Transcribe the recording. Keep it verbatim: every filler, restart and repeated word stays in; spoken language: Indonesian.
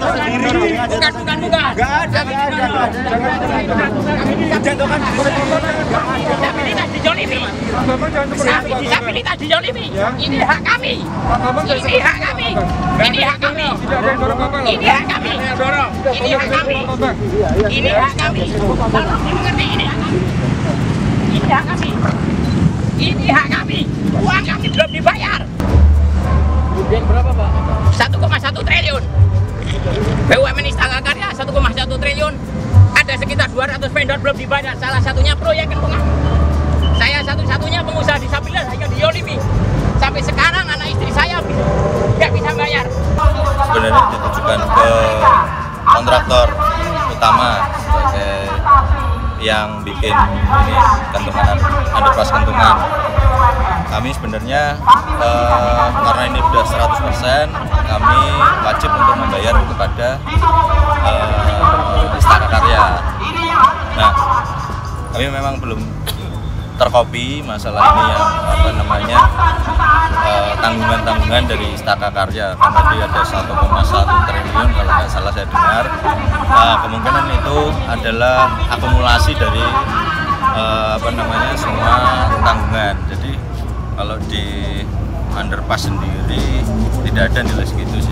sendiri. Bukan, bukan, bukan. Enggak ada, enggak ada, enggak ada. Dijatuhkan disabilitas dijolimi. Disabilitas dijolimi. Ini hak kami. Ini hak kami. Ini hak kami. Ini hak kami. Ini hak kami. Ini hak kami. Tolong dimengerti, ini hak kami. Ini hak kami. Ini hak kami. Uang kami belum dibayar. Kerugian berapa, Pak? satu koma satu triliun. B U M N Istaka Karya satu koma satu triliun. Ada sekitar dua ratus vendor belum dibayar. Salah satunya proyek lingkungan. Saya satu-satunya pengusaha disabilitas hanya diolimi. Sampai sekarang anak istri saya nggak bisa bayar. Sebenarnya ditujukan ke kontraktor utama sebagai yang bikin ini gantungan underpass gantungan. Kami sebenarnya eh, karena ini sudah seratus persen, kami wajib untuk membayar kepada eh, Istaka Karya. Nah, kami memang belum terkopi masalah ini yang apa namanya tanggungan-tanggungan dari Istaka Karya, karena dia ada satu koma satu triliun kalau nggak salah saya dengar. Nah, kemungkinan itu adalah akumulasi dari uh, apa namanya semua tanggungan. Jadi kalau di underpass sendiri tidak ada nilai segitu sih.